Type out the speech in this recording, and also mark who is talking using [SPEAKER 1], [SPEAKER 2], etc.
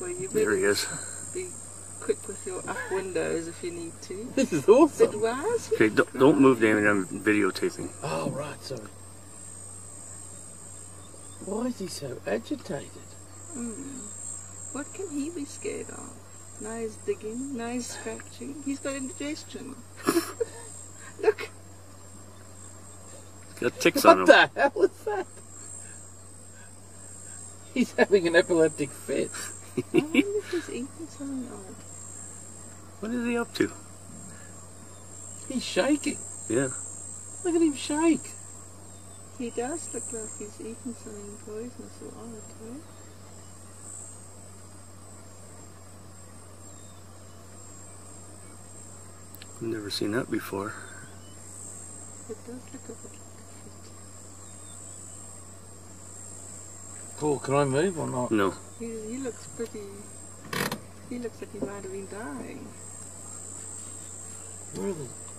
[SPEAKER 1] Well, you
[SPEAKER 2] There he is.
[SPEAKER 1] be quick with your up windows if you need to.
[SPEAKER 3] This is awesome.
[SPEAKER 1] But why is he
[SPEAKER 2] Okay, don't move, Damien. I'm videotaping.
[SPEAKER 3] Oh, right, sorry. Why is he so agitated?
[SPEAKER 1] What can he be scared of? Now he's digging, now he's scratching. He's got indigestion. Look.
[SPEAKER 2] He's got ticks on him.
[SPEAKER 3] What the hell is that? He's having an epileptic fit.
[SPEAKER 1] I wonder if he's eating something odd.
[SPEAKER 2] What is he up to?
[SPEAKER 3] He's shaking.
[SPEAKER 2] Yeah.
[SPEAKER 3] Look at him shake.
[SPEAKER 1] He does look like he's eaten something poisonous or odd, eh?
[SPEAKER 2] I've never seen that before.
[SPEAKER 1] It does look a bit like a fit.
[SPEAKER 3] Paul, can I move or not?
[SPEAKER 2] No.
[SPEAKER 1] He looks pretty... He looks like he might have been dying.
[SPEAKER 3] Where are the